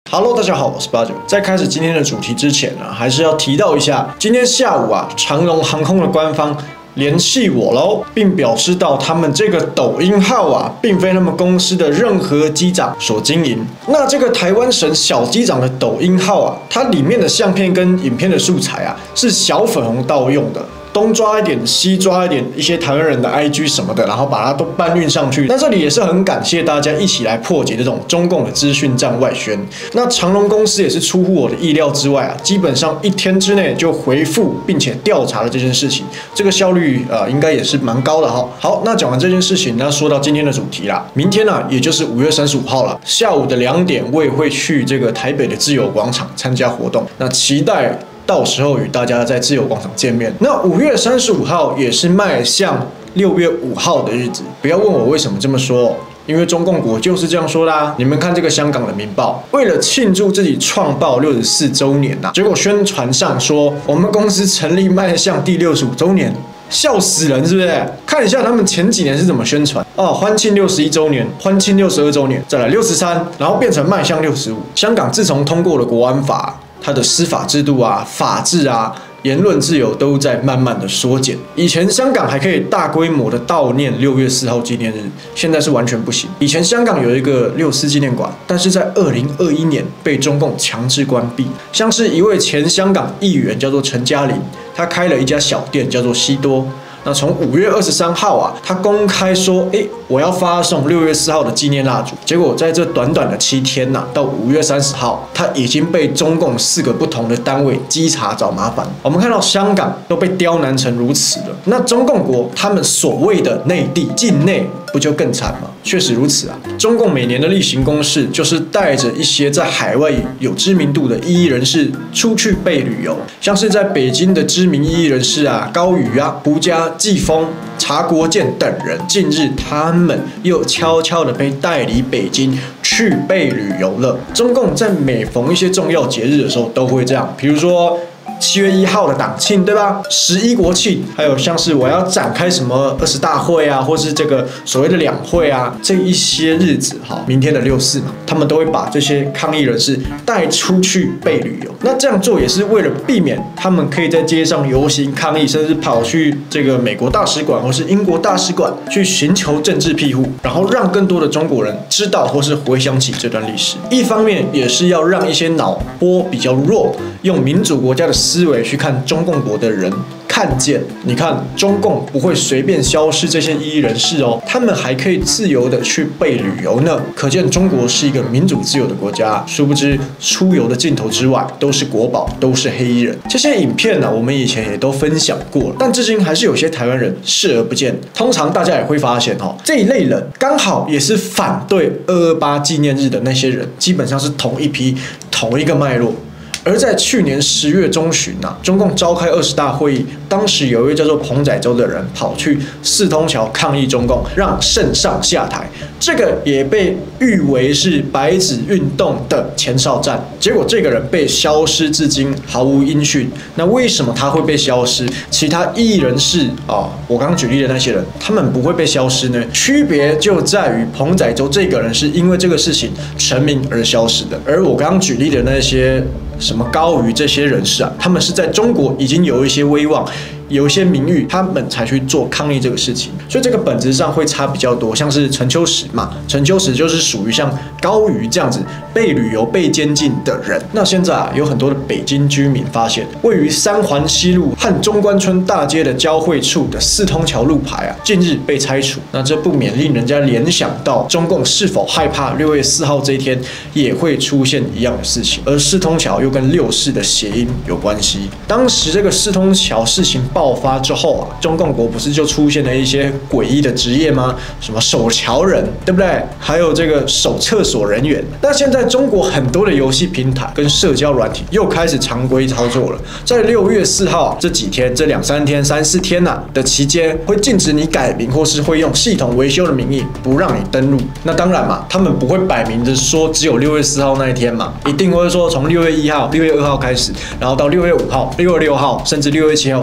Hello， 大家好，我是八九。在开始今天的主题之前呢，还是要提到一下，今天下午长荣航空的官方联系我喽，并表示到他们这个抖音号并非他们公司的任何机长所经营。那这个台湾省小机长的抖音号它里面的相片跟影片的素材是小粉红盗用的。东抓一点，西抓一点，一些台湾人的 IG 什么的，然后把它都搬运上去。那这里也是很感谢大家一起来破解这种中共的资讯战外宣。那长荣公司也是出乎我的意料之外基本上1天之内就回复并且调查了这件事情，这个效率应该也是蛮高的哈。好，那讲完这件事情，那说到今天的主题啦，明天也就是5月35号了，下午的2点，我也会去这个台北的自由广场参加活动，那期待到时候与大家在自由广场见面。那5月35号也是迈向6月5号的日子，不要问我为什么这么说，因为中共国就是这样说啦。你们看这个香港的《民报》，为了庆祝自己创报64周年结果宣传上说我们公司成立迈向第65周年，笑死人是不是？看一下他们前几年是怎么宣传欢庆61周年，欢庆62周年，再来63，然后变成迈向65。香港自从通过了国安法，它的司法制度法治言论自由都在慢慢的缩减。以前香港还可以大规模的悼念6月4号纪念日，现在是完全不行。以前香港有一个64纪念馆，但是在2021年被中共强制关闭。像是一位前香港议员叫做陈嘉玲，他开了一家小店叫做西多。那从5月23号他公开说我要发送6月4号的纪念蜡烛。结果在这短短的7天到5月30号，他已经被中共4个不同的单位稽查找麻烦。我们看到香港都被刁难成如此了，那中共国他们所谓的内地境内不就更惨吗？确实如此中共每年的例行公事就是带着一些在海外有知名度的异议人士出去备旅游，像是在北京的知名异议人士高瑜胡家、季风、查国建等人，近日他们又悄悄的被带离北京去备旅游了。中共在每逢一些重要节日的时候都会这样，比如说7月1号的党庆，对吧？11国庆，还有像是我要展开什么20大会或是这个所谓的两会这一些日子，明天的64嘛，他们都会把这些抗议人士带出去备旅游。那这样做也是为了避免他们可以在街上游行抗议，甚至跑去这个美国大使馆或是英国大使馆去寻求政治庇护，然后让更多的中国人知道或是回想起这段历史。一方面也是要让一些脑波比较弱，用民主国家的思维去看中共国的人看见，你看中共不会随便消失这些异议人士他们还可以自由的去备旅游呢。可见中国是一个民主自由的国家，殊不知出游的镜头之外都是国宝，都是黑衣人。这些影片我们以前也都分享过了，但至今还是有些台湾人视而不见。通常大家也会发现这一类人刚好也是反对228纪念日的那些人，基本上是同一批同一个脉络。而在去年10月中旬中共召开20大会议，当时有一位叫做彭载舟的人跑去四通桥抗议中共，让圣上下台。这个也被誉为是白纸运动的前哨站。结果这个人被消失至今，毫无音讯。那为什么他会被消失？其他异议人士我刚刚举例的那些人，他们不会被消失呢？区别就在于彭载舟这个人是因为这个事情成名而消失的，而我刚刚举例的那些什么高瑜这些人士他们是在中国已经有一些威望，有一些名誉，他们才去做抗议这个事情，所以这个本质上会差比较多。像是陈秋实嘛，陈秋实就是属于像高瑜这样子被旅游被监禁的人。那现在有很多的北京居民发现，位于三环西路和中关村大街的交汇处的四通桥路牌近日被拆除。那这不免令人家联想到中共是否害怕6月4号这一天也会出现一样的事情，而四通桥又跟64的谐音有关系。当时这个四通桥事情爆发之后中共国不是就出现了一些诡异的职业吗？什么守桥人，对不对？还有这个守厕所人员。那现在中国很多的游戏平台跟社交软体又开始常规操作了，在6月4号这几天，这2-3天、3-4天的期间，会禁止你改名，或是会用系统维修的名义不让你登录。那当然嘛，他们不会摆明的说只有6月4号那一天嘛，一定会说从6月1号、6月2号开始，然后到6月5号、6月6号，甚至6月7号，每年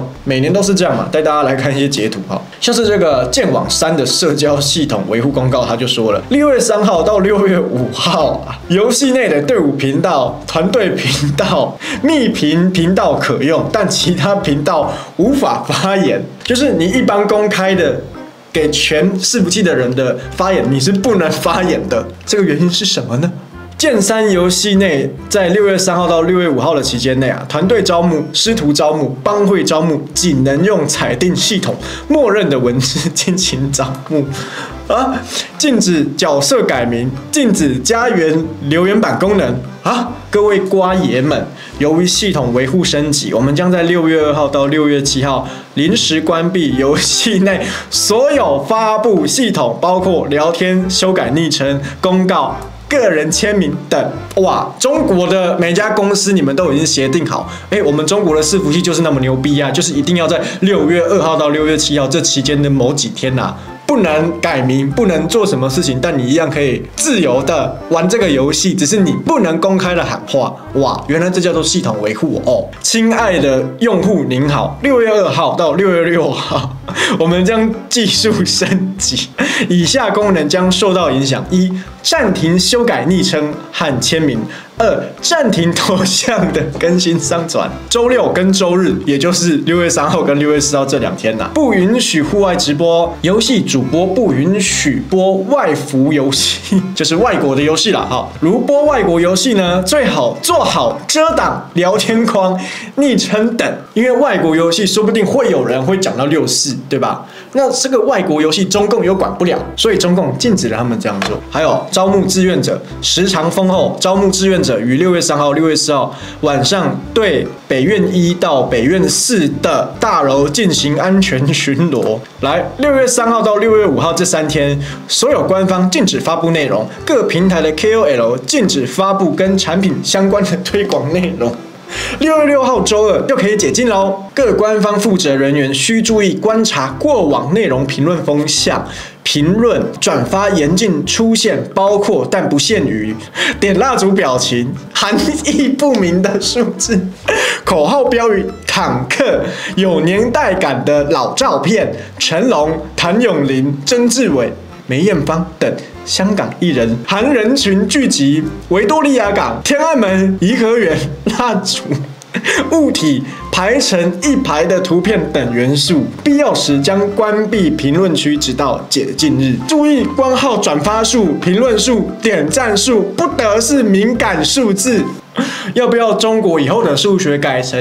年都是这样嘛。带大家来看一些截图哈，像是这个剑网3的社交系统维护公告，他就说了，6月3号到6月5号，游戏内的队伍频道、团队频道、密频道可用，但其他频道无法发言。就是你一般公开的给全伺服器的人的发言，你是不能发言的。这个原因是什么呢？剑3游戏内，在6月3号到6月5号的期间内啊，团队招募、师徒招募、帮会招募，仅能用裁定系统默认的文字进行招募啊，禁止角色改名，禁止加援留言板功能啊！各位瓜爷们，由于系统维护升级，我们将在6月2号到6月7号临时关闭游戏内所有发布系统，包括聊天、修改昵称、公告、个人签名等。哇，中国的每家公司你们都已经协定好，我们中国的伺服器就是那么牛逼啊，就是一定要在6月2号到6月7号这期间的某几天啊，不能改名，不能做什么事情，但你一样可以自由的玩这个游戏，只是你不能公开的喊话。哇，原来这叫做系统维护哦。亲爱的用户您好，6月2号到6月6号，我们将技术升级，以下功能将受到影响：一、暂停修改昵称和签名；2、暂停头像的更新上传。周6跟周日，也就是6月3号跟6月4号这2天呐，不允许户外直播，游戏主播不允许播外服游戏，就是外国的游戏啦。哈，如播外国游戏呢，最好做好遮挡聊天框、昵称等，因为外国游戏说不定会有人会讲到64，对吧？那这个外国游戏中共又管不了，所以中共禁止了他们这样做。还有招募志愿者，时长丰厚，招募志愿者于6月3号、6月4号晚上对北院1到北院4的大楼进行安全巡逻。来，6月3号到6月5号这3天，所有官方禁止发布内容，各平台的 KOL 禁止发布跟产品相关的推广内容。6月6号周2就可以解禁喽。各官方负责人员需注意观察过往内容评论风向，评论转发严禁出现包括但不限于点蜡烛表情、含义不明的数字、口号标语、坦克、有年代感的老照片、成龙、谭咏麟、曾志伟、梅艳芳等香港艺人，含人群聚集、维多利亚港、天安门、颐和园、蜡烛、物体排成一排的图片等元素，必要时将关闭评论区直到解禁日。注意官号转发数、评论数、点赞数不得是敏感数字。要不要中国以后的数学改成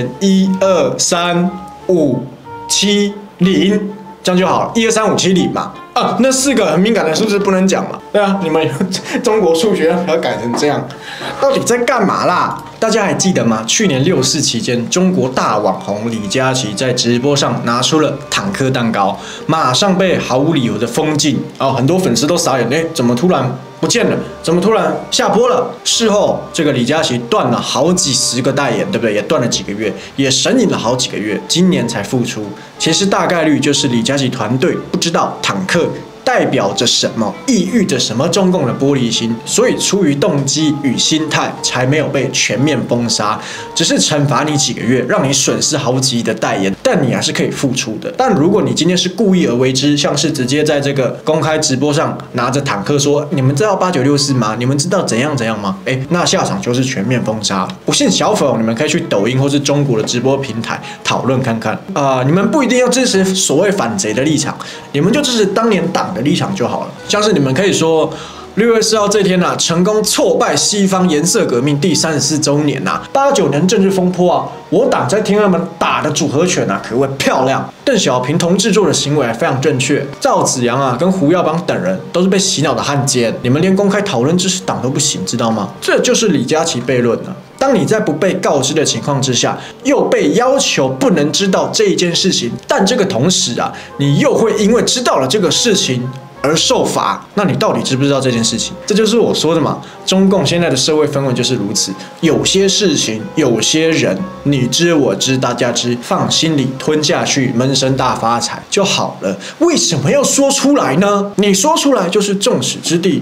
1、2、3、5、7、0？这样就好了，1、2、3、5、7、0嘛。啊，那4个很敏感的数字不能讲嘛？对啊，你们中国数学要改成这样，到底在干嘛啦？大家还记得吗？去年6·4期间，中国大网红李佳琦在直播上拿出了坦克蛋糕，马上被毫无理由的封禁哦，很多粉丝都傻眼，怎么突然不见了？怎么突然下播了？事后，这个李佳琦断了好几十个代言，对不对？也断了几个月，也神隐了好几个月，今年才复出。其实大概率就是李佳琦团队不知道坦克代表着什么，意喻着什么中共的玻璃心，所以出于动机与心态才没有被全面封杀，只是惩罚你几个月，让你损失好几亿的代言，但你还是可以付出的。但如果你今天是故意而为之，像是直接在这个公开直播上拿着坦克说你们知道8964吗？你们知道怎样怎样吗？那下场就是全面封杀。不信小粉你们可以去抖音或是中国的直播平台讨论看看你们不一定要支持所谓反贼的立场，你们就支持当年党的立场就好了。像是你们可以说6月4号这天成功挫败西方颜色革命第34周年89年政治风波我党在天安门打的组合拳可谓漂亮。邓小平同志做的行为非常正确，赵紫阳跟胡耀邦等人都是被洗脑的汉奸，你们连公开讨论支持党都不行，知道吗？这就是李佳琦悖论当你在不被告知的情况之下，又被要求不能知道这一件事情，但这个同时你又会因为知道了这个事情而受罚，那你到底知不知道这件事情？这就是我说的嘛。中共现在的社会氛围就是如此，有些事情，有些人，你知我知，大家知，放心里吞下去，闷声大发财就好了。为什么要说出来呢？你说出来就是众矢之的。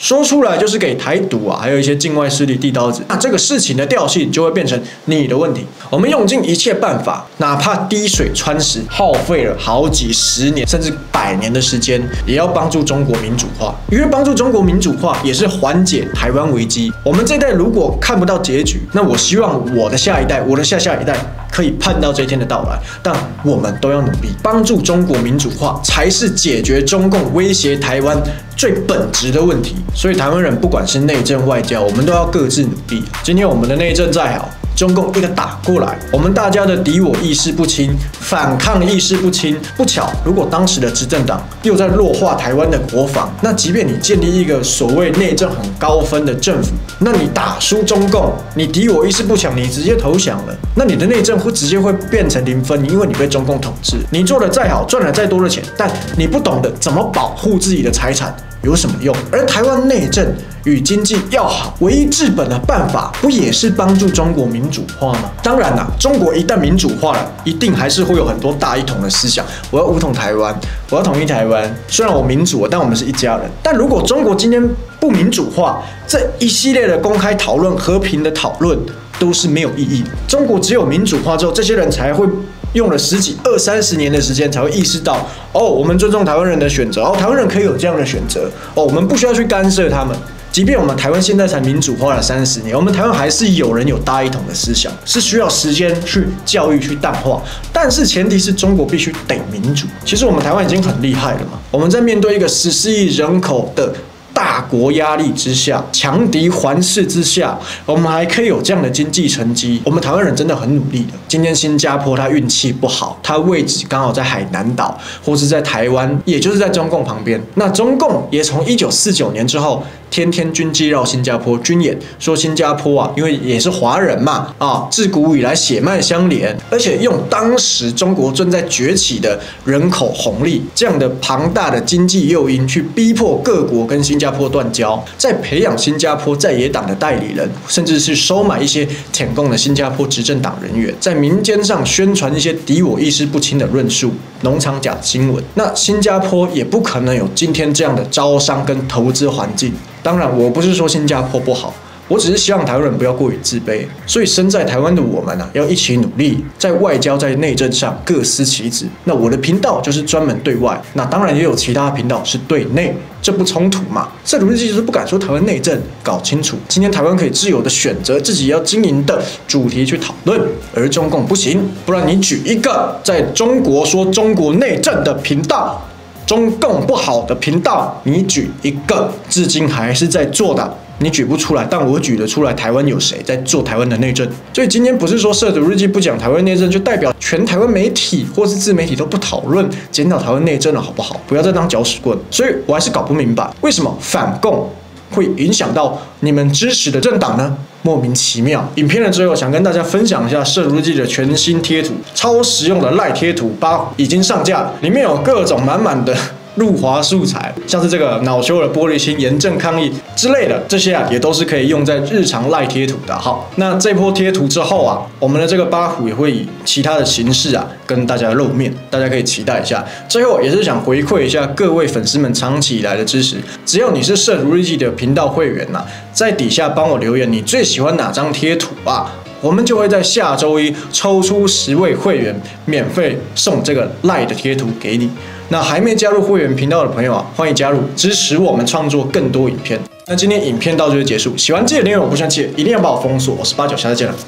说出来就是给台独啊，还有一些境外势力递刀子。那这个事情的调性就会变成你的问题。我们用尽一切办法，哪怕滴水穿石，耗费了好几十年甚至100年的时间，也要帮助中国民主化。因为帮助中国民主化也是缓解台湾危机。我们这一代如果看不到结局，那我希望我的下一代，我的下下一代可以盼到这一天的到来。但我们都要努力，帮助中国民主化才是解决中共威胁台湾最本质的问题。所以台湾人不管是内政外交，我们都要各自努力。今天我们的内政再好，中共一个打过来，我们大家的敌我意识不清，反抗意识不清。不巧，如果当时的执政党又在弱化台湾的国防，那即便你建立一个所谓内政很高分的政府，那你打输中共，你敌我意识不强，你直接投降了，那你的内政直接会变成0分，因为你被中共统治。你做的再好，赚了再多的钱，但你不懂得怎么保护自己的财产，有什么用？而台湾内政与经济要好，唯一治本的办法，不也是帮助中国民主化吗？当然啦，中国一旦民主化了，一定还是会有很多大一统的思想。我要武统台湾，我要统一台湾。虽然我民主，但我们是一家人。但如果中国今天不民主化，这一系列的公开讨论、和平的讨论都是没有意义的。中国只有民主化之后，这些人才会用了10几、20、30年的时间才会意识到，哦，我们尊重台湾人的选择，哦，台湾人可以有这样的选择，哦，我们不需要去干涉他们。即便我们台湾现在才民主化了30年，我们台湾还是有人有大一统的思想，是需要时间去教育、去淡化。但是前提是中国必须得民主。其实我们台湾已经很厉害了嘛，我们在面对一个14亿人口的大国压力之下，强敌环视之下，我们还可以有这样的经济成绩。我们台湾人真的很努力的。今天新加坡它运气不好，它位置刚好在海南岛，或是在台湾，也就是在中共旁边。那中共也从1949年之后，天天军机绕新加坡军演，说新加坡啊，因为也是华人嘛，自古以来血脉相连，而且用当时中国正在崛起的人口红利这样的庞大的经济诱因，去逼迫各国跟新加坡断交，再培养新加坡在野党的代理人，甚至是收买一些舔共的新加坡执政党人员，在民间上宣传一些敌我意识不清的论述，农场假新闻。那新加坡也不可能有今天这样的招商跟投资环境。当然，我不是说新加坡不好，我只是希望台湾人不要过于自卑。所以身在台湾的我们要一起努力，在外交、在内政上各司其职。那我的频道就是专门对外，那当然也有其他频道是对内，这不冲突嘛？社主日记就是不敢说台湾内政搞清楚。今天台湾可以自由的选择自己要经营的主题去讨论，而中共不行。不然你举一个在中国说中国内政的频道，中共不好的频道，你举一个，至今还是在做的，你举不出来，但我举得出来。台湾有谁在做台湾的内政？所以今天不是说社主日记不讲台湾内政，就代表全台湾媒体或是自媒体都不讨论检讨台湾内政了，好不好？不要再当搅屎棍。所以我还是搞不明白，为什么反共会影响到你们支持的政党呢？莫名其妙。影片的最后，想跟大家分享一下社主日记的全新贴图，超实用的赖贴图8已经上架了，里面有各种满满的入华素材，像是这个恼羞的玻璃心、严正抗议之类的，这些也都是可以用在日常赖贴图的。好，那这波贴图之后我们的这个8虎也会以其他的形式跟大家露面，大家可以期待一下。最后也是想回馈一下各位粉丝们长期以来的支持，只要你是社主日记的频道会员在底下帮我留言你最喜欢哪张贴图我们就会在下周一抽出10位会员，免费送这个赖的贴图给你。那还没加入会员频道的朋友欢迎加入，支持我们创作更多影片。那今天影片到这就结束，喜欢记得订阅我，不喜欢记得一定要把我封锁。我是89，下次见了。